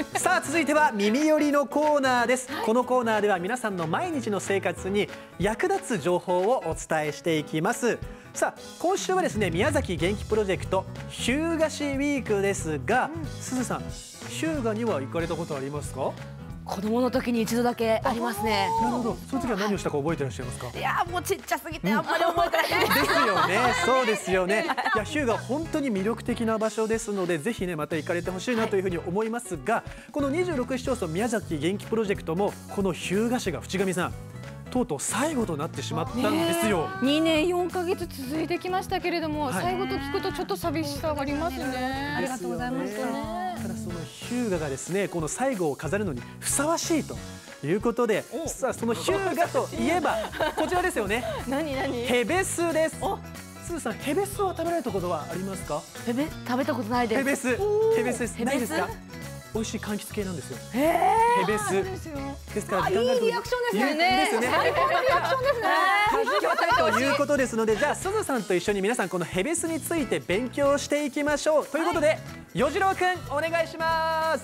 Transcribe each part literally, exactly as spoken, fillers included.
さあ続いては耳寄りのコーナーです。このコーナーでは皆さんの毎日の生活に役立つ情報をお伝えしていきます。さあ今週はですね、宮崎元気プロジェクト日向市ウィークですが、うん、すずさん、日向には行かれたことありますか？ 子供の時に一度だけありますね。 なるほど。その時は何をしたか覚えてらっしゃいますか？ いやもうちっちゃすぎてあんまり覚えてない、 うん、ですよね。そうですよね。いや日向本当に魅力的な場所ですので、ぜひねまた行かれてほしいなというふうに思いますが、はい、このにじゅうろく市町村宮崎元気プロジェクトもこの日向市が淵上さんとうとう最後となってしまったんですよ。 にねんよんかげつ続いてきましたけれども、はい、最後と聞くとちょっと寂しさがありますね。ありがとうございますね。 ただその日向がですね、この最後を飾るのにふさわしいということで、さあその日向といえばこちらですよね。 何何？ ヘベスです。すずさん、ヘベスを食べられたことはありますか？ ヘベ食べたことないです。 ヘベス、ヘベスですないですか？美味しい柑橘系なんですよ。 ヘベスですから、 いいリアクションですよね。 ですよね。 最高のリアクションですね。 ということですので、じゃあすずさんと一緒に皆さんこのヘベスについて勉強していきましょう。ということで、よじろうくんお願いします。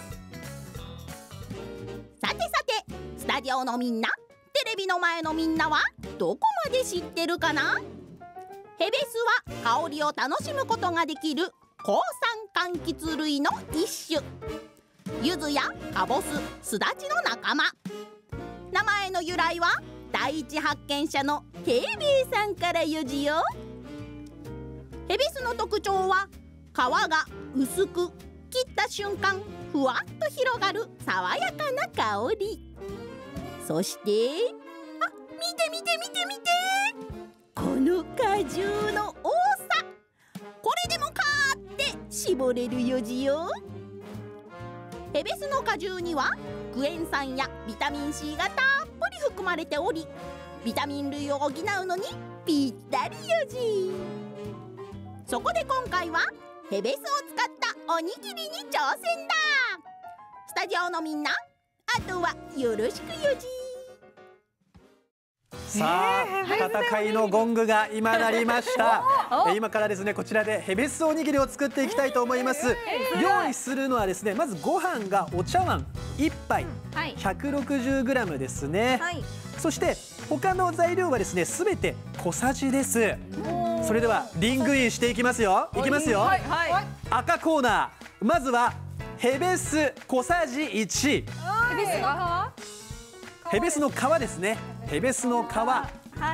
さてさて、スタジオのみんな、テレビの前のみんなはどこまで知ってるかな？ヘベスは香りを楽しむことができる抗酸柑橘類の一種。柚子やかぼす、すだちの仲間。名前の由来は第一発見者の慶兵衛さんからよじよ。ヘベスの特徴は皮が薄く、切った瞬間ふわっと広がる爽やかな香り。そして、あ、見て見て見て見て、この果汁の多さ。これでもかーって絞れるよじよ。ヘベスの果汁にはクエン酸やビタミン C がたっぷり含まれており、ビタミン類を補うのにぴったりよじ。そこで今回はヘベスを使ったおにぎりに挑戦だ。スタジオのみんな、あとはよろしくよじ。 さあ、戦いのゴングが今鳴りました。今からですね、こちらでヘベスおにぎりを作っていきたいと思います。用意するのはですね、まずご飯がお茶碗いっぱい、ひゃくろくじゅうグラム ですね。そして他の材料はですね、すべて小さじです。それではリングインしていきますよ。いきますよ。赤コーナー、まずはヘベス小さじいち。ヘベスの皮ですね。ヘベスの皮、はい、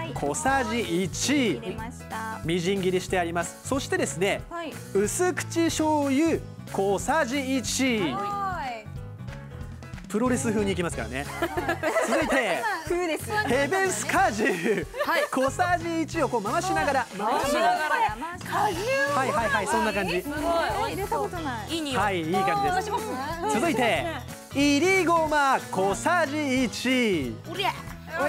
小さじいち、みじん切りしてあります。そしてですね、はい、薄口醤油小さじいち。プロレス風にいきますからね。続いてヘベス果汁、はい、小さじいちをこう回しながら回しながら果汁、はいはいはい、そんな感じ。すごい入れたことない。いい匂い。はい、いい感じです。続いていりごま小さじいち。さ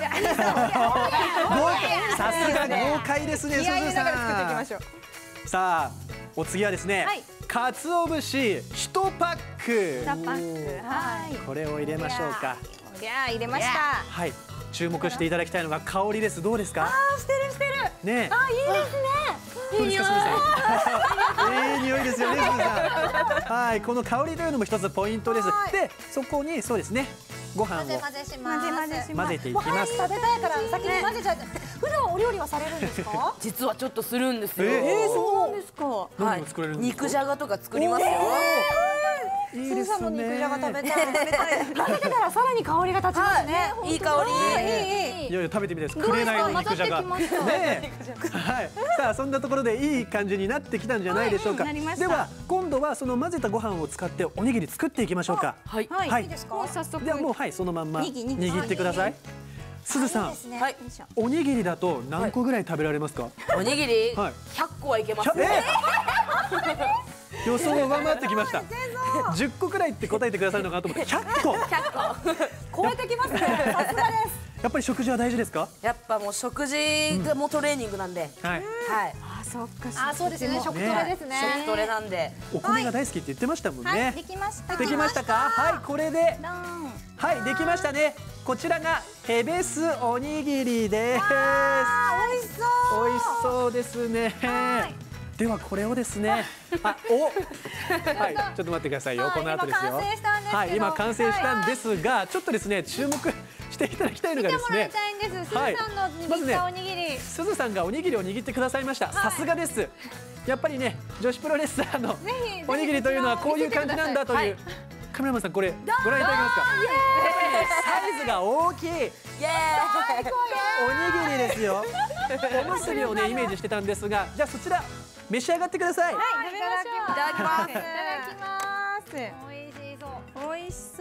すが豪快ですね、すずさん。さあ、お次はですね、かつお節いちパック。これを入れましょうか。 入れました。 はい、注目していただきたいのが香りです。どうですか？ ああ、してるしてる。 ね。 あ、いいですね。 いい匂い。いい匂いですよね、すずさん。はい、この香りというのも一つポイントです。で、そこにそうですね、ご飯を混ぜていきます。 食べたいから先に混ぜちゃう。普段お料理はされるんですか？ 実はちょっとするんですよ。 ええ、そうなんですか。 はい、 肉じゃがとか作りますよ。 いいですね。 肉じゃが食べたい。混ぜてたらさらに香りが立ちますね。 いい香り。 いやいや、食べてみたいです。紅の肉じゃが。ね、はい。さあ、そんなところでいい感じになってきたんじゃないでしょうか。では今度はその混ぜたご飯を使っておにぎり作っていきましょうか。はい。はい。いいですか？早速。ではもう、はい、そのまんま握ってください。すずさん、おにぎりだと何個ぐらい食べられますか？ おにぎりひゃっこはいけます。 予想を上回ってきました。じゅっこくらいって答えてくださるのかなと思ってひゃっこ。 ひゃっこ。超えてきますね。さすがです。 やっぱり食事は大事ですか？ やっぱもう食事がもうトレーニングなんで。はい。はい。 あ、そっか。あ、そうですね。食トレですね。 食トレなんで。 お米が大好きって言ってましたもんね。 できました。 できましたか？はい、これで。はい、できましたね。こちらがヘベスおにぎりです。 美味しそう。 美味しそうですね。 ではこれをですね、あ、お、はい、ちょっと待ってくださいよ。この後ですよ。はい、今完成したんですが、ちょっとですね注目していただきたいのがですね。 はい、まずね、 すずさんがおにぎりを握ってくださいました。さすがです。やっぱりね、女子プロレスラーのおにぎりというのはこういう感じなんだという。カメラマンさん、これご覧いただけますか。サイズが大きい。おにぎりですよ。おむすびをねイメージしてたんですが、じゃあそちら召し上がってください。 はい、いただきます。いただきます。美味しそう。美味しそう。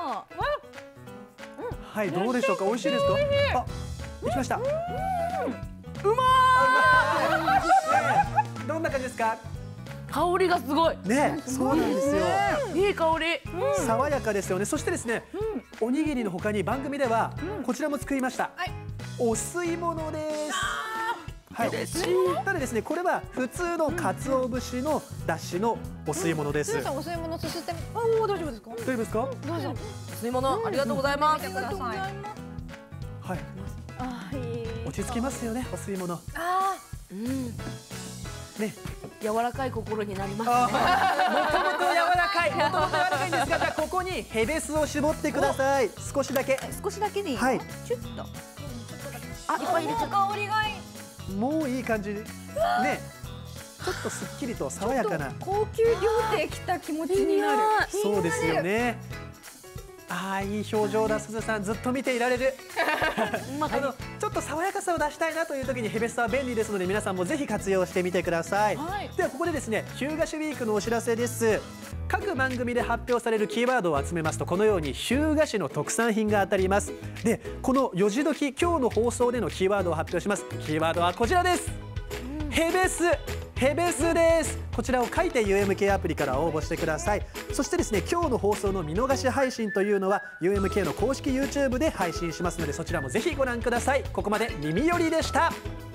はい、どうでしょうか。美味しいですか。あ、できました。うまい。どんな感じですか。 香りがすごい。 ね、そうなんですよ。 いい香り。 爽やかですよね。そしてですね、おにぎりの他に番組ではこちらも作りました。お吸い物です。はい、ただですね、これは普通の鰹節の出汁のお吸い物です。 お吸い物すすって、あ、おお、大丈夫ですか。 大丈夫ですか。 どうぞ。 吸い物ありがとうございます。 はい。 あ、落ち着きますよね、お吸い物。ああ、うん。ね、柔らかい心になりますね。 もともと柔らかい、もともと柔らかいんですが、じゃあここにヘベスを絞ってください。少しだけ。 少しだけでいい。 はい。 ちょっと。 あ、いっぱい入れちゃう。 香りがいい。 もういい感じ。ね。ちょっとすっきりと爽やかな。 高級料亭来た気持ちになる。 そうですよね。ああ、いい表情だ、すずさん、ずっと見ていられる。あのちょっと爽やかさを出したいなという時にヘベスは便利ですので、皆さんもぜひ活用してみてください。はい、ではここでですね、日向市ウィークのお知らせです。各番組で発表されるキーワードを集めますと、このように日向市の特産品が当たります。で、このよじ時、今日の放送でのキーワードを発表します。キーワードはこちらです。うん、ヘベス。ヘベスです。こちらを書いて ユーエムケー アプリから応募してください。そしてですね、今日の放送の見逃し配信というのは ユーエムケー の公式 ユーチューブ で配信しますので、そちらもぜひご覧ください。ここまで耳よりでした。